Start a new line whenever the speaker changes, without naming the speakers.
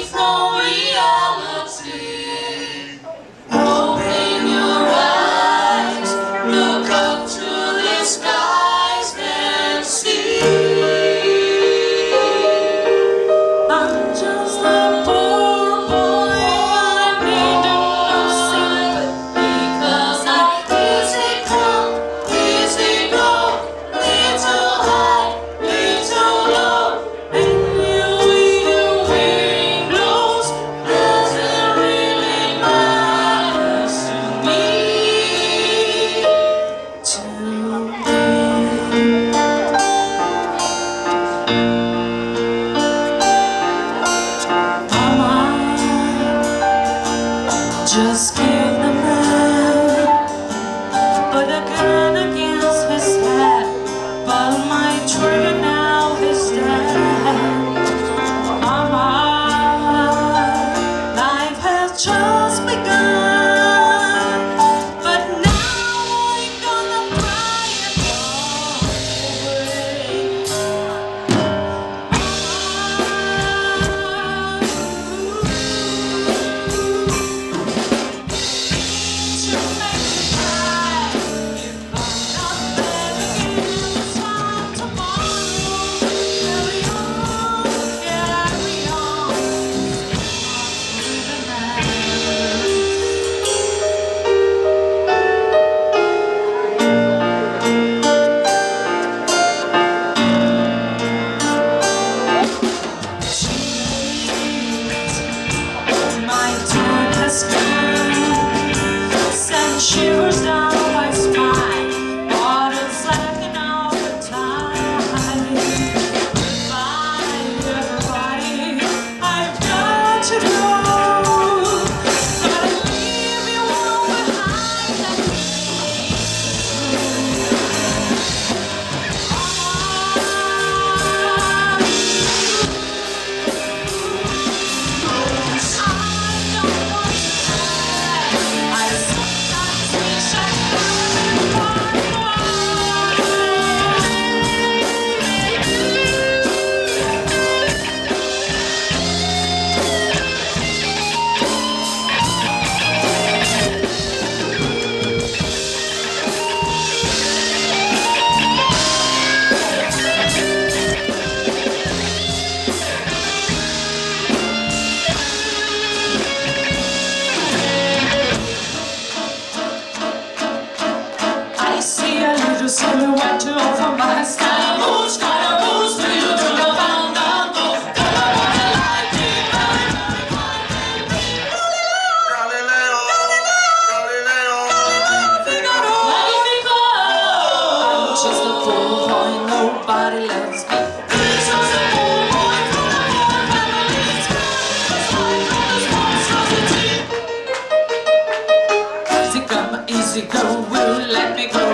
from reality. Open your eyes, look up to the skies and see. I'm just a poor boy, I need no sympathy, 'cause I easy come, easy go, little high, little low, and you wind blows, doesn't really matter to me. Just give the man, put a gun against his head, pull my trigger, now he's dead. Mama, life has just begun, but now I'm gonna cry it all away. Shivers down my spine, water's slacking all the time. Goodbye, everybody, I've got to go. Gotta leave you all behind and silhouette over my Scaramouche, Scaramouche, do you do your fandango? Come on, like me, very, very fine, baby. Galileo, Galileo, Figaro, Magnifico. I'm just a poor boy, nobody loves me. This is a poor boy from a poor family. It's like all this monstrosity. Easy come, easy go, will let me go.